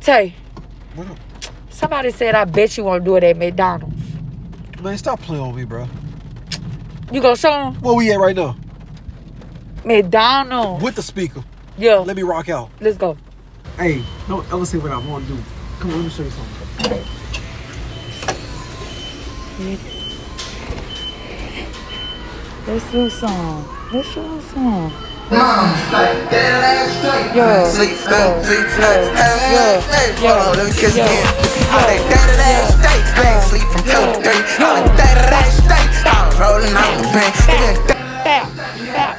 Tay, What up? somebody said I bet you won't do it at McDonald's. Man, stop playing with me, bro. You gonna show them? Where we at right now? McDonald's. With the speaker. Yeah. Let me rock out. Let's go. Hey, don't ever say what I want to do. Come on, let me show you something. Let's do some. Let's do some. Like that last night. Sleep, let me kiss again. Like that last night. I ain't sleep from 2 to 3. Like that last night. I'm rolling out the bank.